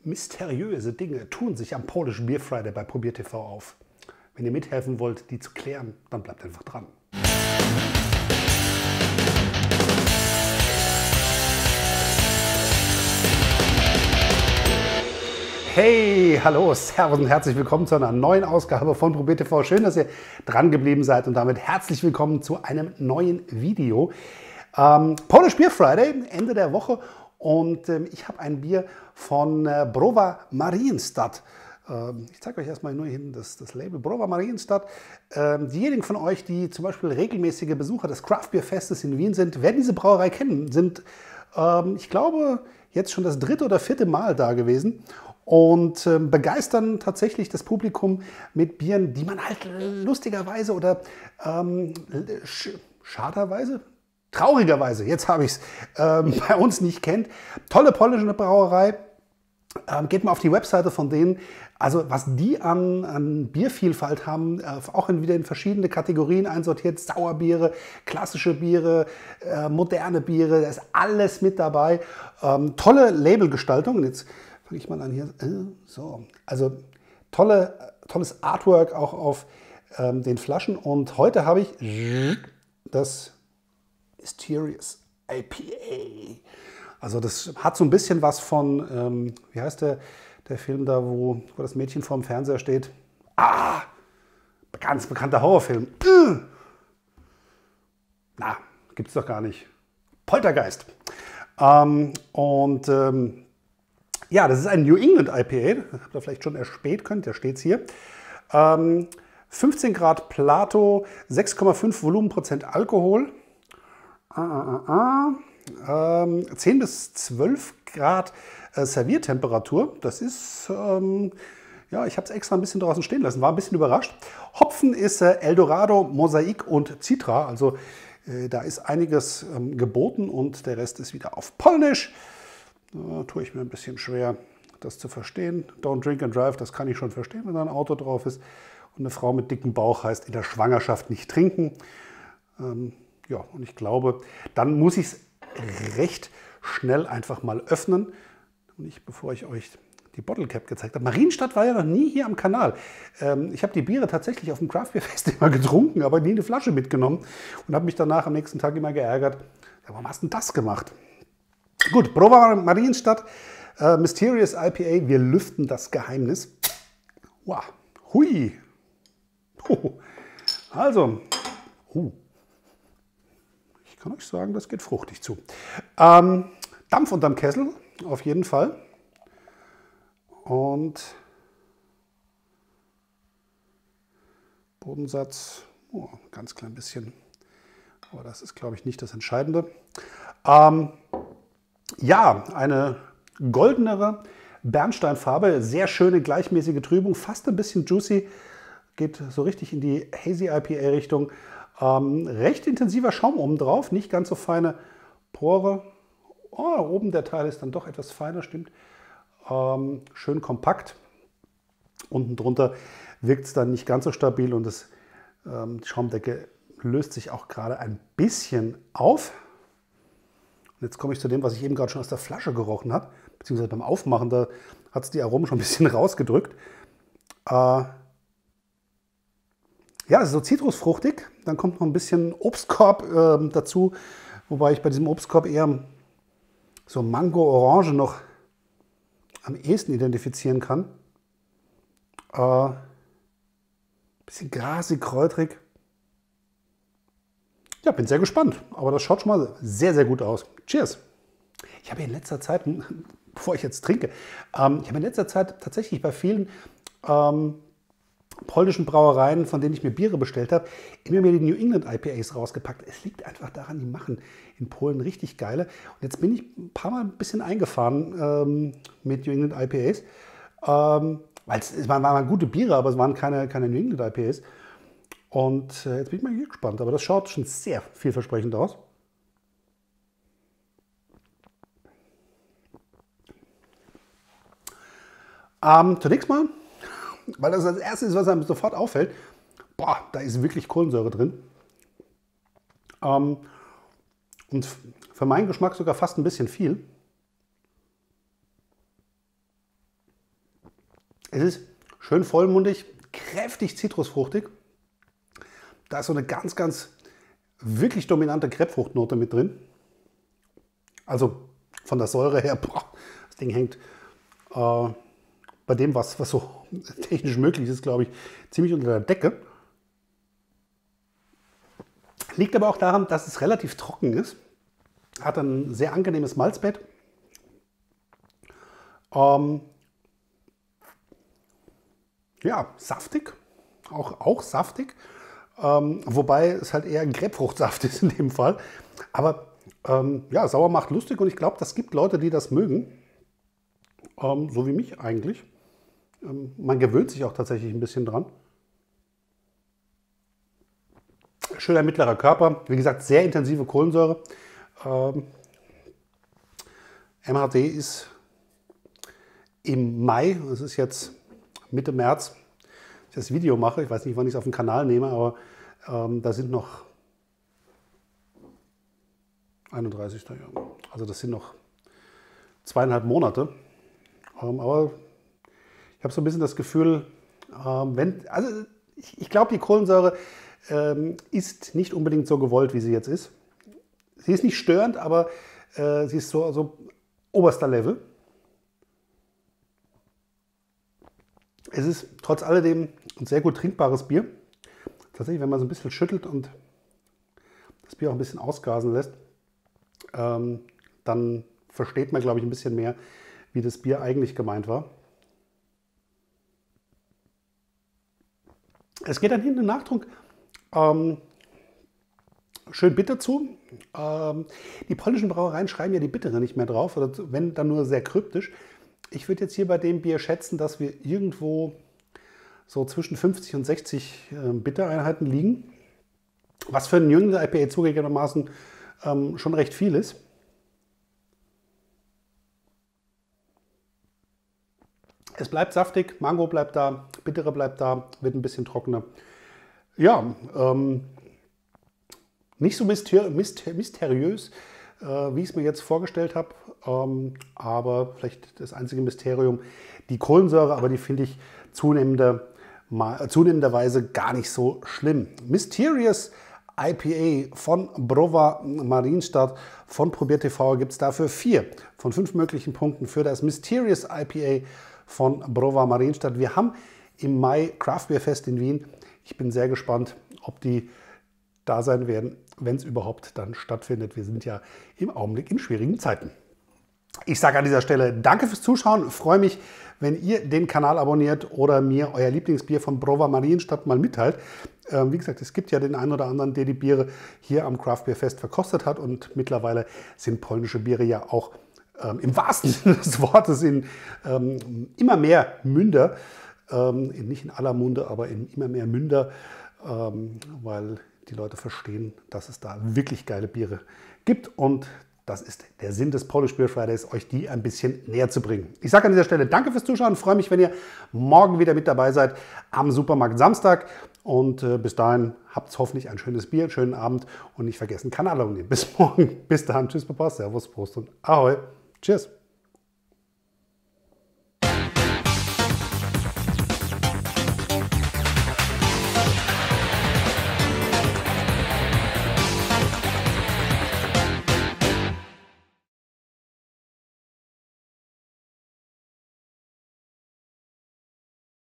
Mysteriöse Dinge tun sich am Polish Beer Friday bei Probier TV auf. Wenn ihr mithelfen wollt, die zu klären, dann bleibt einfach dran. Hey, hallo, servus und herzlich willkommen zu einer neuen Ausgabe von Probier TV. Schön, dass ihr dran geblieben seid und damit herzlich willkommen zu einem neuen Video. Polish Beer Friday, Ende der Woche, und ich habe ein Bier von Browar Marienstad. Ich zeige euch erstmal nur hinten das Label Browar Marienstad. Diejenigen von euch, die zum Beispiel regelmäßige Besucher des Craft Beer Festes in Wien sind, werden diese Brauerei kennen, sind, ich glaube, jetzt schon das 3. oder 4. Mal da gewesen. Und begeistern tatsächlich das Publikum mit Bieren, die man halt lustigerweise oder schaderweise, traurigerweise, jetzt habe ich es, bei uns nicht kennt. Tolle polnische Brauerei. Geht mal auf die Webseite von denen. Also was die an Biervielfalt haben, auch wieder in verschiedene Kategorien einsortiert. Sauerbiere, klassische Biere, moderne Biere, da ist alles mit dabei. Tolle Labelgestaltung. Jetzt fange ich mal an hier. So, also tolles Artwork auch auf den Flaschen. Und heute habe ich das Mysterious IPA. Also das hat so ein bisschen was von, wie heißt der Film da, wo das Mädchen vorm Fernseher steht? Ganz bekannter Horrorfilm. Na, gibt's doch gar nicht. Poltergeist. Ja, das ist ein New England IPA, habt ihr vielleicht schon erspäht könnt, da steht es hier. 15 Grad Plato, 6,5 Volumenprozent Alkohol, 10 bis 12 Grad Serviertemperatur. Das ist, ja, ich habe es extra ein bisschen draußen stehen lassen, war ein bisschen überrascht. Hopfen ist Eldorado, Mosaik und Citra, also da ist einiges geboten und der Rest ist wieder auf Polnisch. Da tue ich mir ein bisschen schwer, das zu verstehen. Don't drink and drive, das kann ich schon verstehen, wenn da ein Auto drauf ist. Und eine Frau mit dickem Bauch heißt in der Schwangerschaft nicht trinken. Ja, und ich glaube, dann muss ich es recht schnell einfach mal öffnen. Und nicht, bevor ich euch die Bottle Cap gezeigt habe. Marienstadt war ja noch nie hier am Kanal. Ich habe die Biere tatsächlich auf dem Craft Beer Fest immer getrunken, aber nie eine Flasche mitgenommen. Und habe mich danach am nächsten Tag immer geärgert. Ja, warum hast du denn das gemacht? Gut, Browar Marienstadt, Mysterious IPA, wir lüften das Geheimnis. Wow, hui. Also, ich kann euch sagen, das geht fruchtig zu. Dampf unterm Kessel, auf jeden Fall. Und Bodensatz, ganz klein bisschen. Aber das ist, glaube ich, nicht das Entscheidende. Ja, eine goldenere Bernsteinfarbe, sehr schöne gleichmäßige Trübung, fast ein bisschen juicy, geht so richtig in die Hazy IPA Richtung. Recht intensiver Schaum oben drauf, nicht ganz so feine Pore. Oben der Teil ist dann doch etwas feiner, stimmt. Schön kompakt. Unten drunter wirkt es dann nicht ganz so stabil und die Schaumdecke löst sich auch gerade ein bisschen auf. Und jetzt komme ich zu dem, was ich eben gerade schon aus der Flasche gerochen habe, beziehungsweise beim Aufmachen, da hat es die Aromen schon ein bisschen rausgedrückt. Ja, es ist so zitrusfruchtig, dann kommt noch ein bisschen Obstkorb dazu, wobei ich bei diesem Obstkorb eher so Mango-Orange noch am ehesten identifizieren kann. Bisschen grasig, kräutrig. Ja, bin sehr gespannt, aber das schaut schon mal sehr, sehr gut aus. Cheers! Ich habe in letzter Zeit, bevor ich jetzt trinke, ich habe in letzter Zeit tatsächlich bei vielen polnischen Brauereien, von denen ich mir Biere bestellt habe, immer mehr die New England IPAs rausgepackt. Es liegt einfach daran, die machen in Polen richtig geile. Und jetzt bin ich ein paar Mal ein bisschen eingefahren mit New England IPAs, weil es waren gute Biere, aber es waren keine New England IPAs. Und jetzt bin ich mal hier gespannt, aber das schaut schon sehr vielversprechend aus. Zunächst mal, weil das Erste ist, was einem sofort auffällt, boah, da ist wirklich Kohlensäure drin. Und für meinen Geschmack sogar fast ein bisschen viel. Es ist schön vollmundig, kräftig zitrusfruchtig. Da ist so eine ganz, ganz wirklich dominante Grapefruchtnote mit drin. Also von der Säure her, boah, das Ding hängt bei dem, was so technisch möglich ist, glaube ich, ziemlich unter der Decke. Liegt aber auch daran, dass es relativ trocken ist. Hat ein sehr angenehmes Malzbett. Ja, saftig. Auch saftig. Wobei es halt eher ein Grapefruchtsaft ist in dem Fall. Aber ja, sauer macht lustig und ich glaube, das gibt Leute, die das mögen. So wie mich eigentlich. Man gewöhnt sich auch tatsächlich ein bisschen dran. Schöner mittlerer Körper. Wie gesagt, sehr intensive Kohlensäure. MHD ist im Mai, es ist jetzt Mitte März, ich das Video mache. Ich weiß nicht, wann ich es auf den Kanal nehme, aber da sind noch 31. Ja. Also das sind noch 2,5 Monate. Aber ich habe so ein bisschen das Gefühl, ich glaube, die Kohlensäure ist nicht unbedingt so gewollt, wie sie jetzt ist. Sie ist nicht störend, aber sie ist so oberster Level. Es ist trotz alledem ein sehr gut trinkbares Bier. Tatsächlich, wenn man so ein bisschen schüttelt und das Bier auch ein bisschen ausgasen lässt, dann versteht man, glaube ich, ein bisschen mehr, wie das Bier eigentlich gemeint war. Es geht dann hinten im Nachtrunk schön bitter zu. Die polnischen Brauereien schreiben ja die Bittere nicht mehr drauf, oder wenn dann nur sehr kryptisch. Ich würde jetzt hier bei dem Bier schätzen, dass wir irgendwo so zwischen 50 und 60 Bittereinheiten liegen. Was für ein jüngeres IPA zugegebenermaßen schon recht viel ist. Es bleibt saftig, Mango bleibt da, Bittere bleibt da, wird ein bisschen trockener. Ja, nicht so mysteriös, wie ich es mir jetzt vorgestellt habe, aber vielleicht das einzige Mysterium, die Kohlensäure, aber die finde ich zunehmenderweise gar nicht so schlimm. Mysterious IPA von Browar Marienstadt von ProbierTV gibt es dafür 4 von 5 möglichen Punkten für das Mysterious IPA von Browar Marienstadt. Wir haben im Mai Craft Beer Fest in Wien. Ich bin sehr gespannt, ob die da sein werden, wenn es überhaupt dann stattfindet. Wir sind ja im Augenblick in schwierigen Zeiten. Ich sage an dieser Stelle danke fürs Zuschauen. Freue mich, wenn ihr den Kanal abonniert oder mir euer Lieblingsbier von Browar Marienstadt mal mitteilt. Wie gesagt, es gibt ja den einen oder anderen, der die Biere hier am Craft Beer Fest verkostet hat. Und mittlerweile sind polnische Biere ja auch im wahrsten Sinne des Wortes in immer mehr Münder. Nicht in aller Munde, aber in immer mehr Münder, weil die Leute verstehen, dass es da wirklich geile Biere gibt. Und das ist der Sinn des Polish Beer Fridays, euch die ein bisschen näher zu bringen. Ich sage an dieser Stelle danke fürs Zuschauen. Freue mich, wenn ihr morgen wieder mit dabei seid am Supermarkt Samstag. Und bis dahin habt hoffentlich ein schönes Bier, einen schönen Abend und nicht vergessen, Kanal abonnieren. Bis morgen. Bis dahin. Tschüss, Papa. Servus, Prost und Ahoi. Cheers.